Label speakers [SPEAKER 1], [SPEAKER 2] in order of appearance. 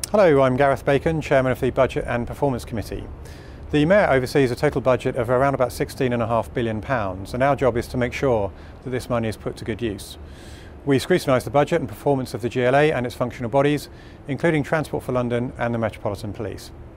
[SPEAKER 1] Hello, I'm Gareth Bacon, Chairman of the Budget and Performance Committee. The Mayor oversees a total budget of around about £16.5 billion, and our job is to make sure that this money is put to good use. We scrutinise the budget and performance of the GLA and its functional bodies, including Transport for London and the Metropolitan Police.